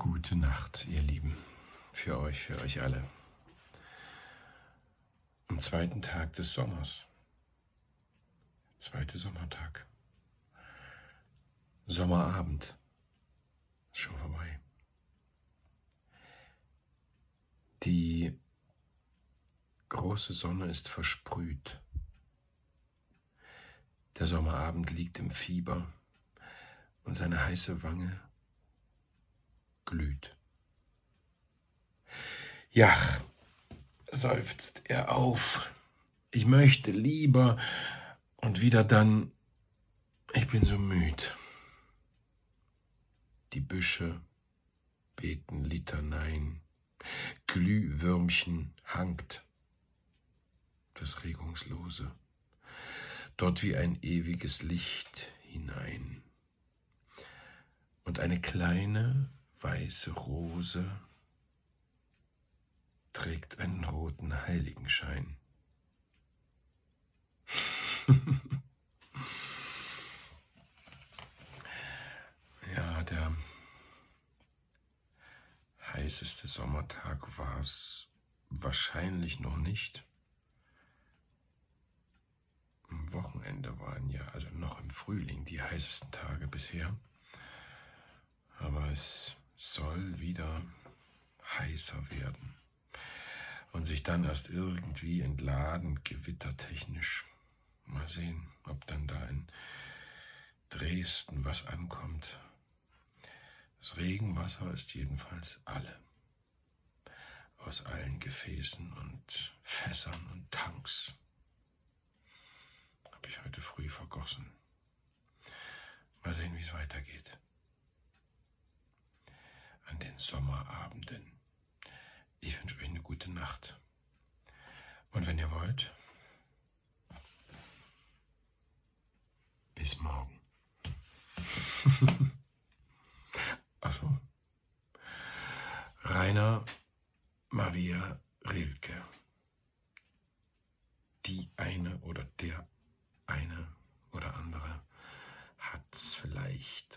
Gute Nacht, ihr Lieben, für euch alle. Am zweiten Tag des Sommers, zweiter Sommertag, Sommerabend, ist schon vorbei. Die große Sonne ist versprüht. Der Sommerabend liegt im Fieber und seine heiße Wange glüht. Ja, seufzt er auf. Ich möchte lieber und wieder dann, ich bin so müd. Die Büsche beten Litaneien, Glühwürmchen hangt das Regungslose, dort wie ein ewiges Licht hinein. Und eine kleine weiße Rose trägt einen roten Heiligenschein. Ja, der heißeste Sommertag war es wahrscheinlich noch nicht. Am Wochenende waren ja, also noch im Frühling, die heißesten Tage bisher. Aber es soll wieder heißer werden und sich dann erst irgendwie entladen, gewittertechnisch. Mal sehen, ob dann da in Dresden was ankommt. Das Regenwasser ist jedenfalls alle. Aus allen Gefäßen und Fässern und Tanks. Habe ich heute früh vergossen. Mal sehen, wie es weitergeht. An den Sommerabenden. Ich wünsche euch eine gute Nacht. Und wenn ihr wollt, bis morgen. Achso. Rainer Maria Rilke. Die eine oder der eine oder andere hat's vielleicht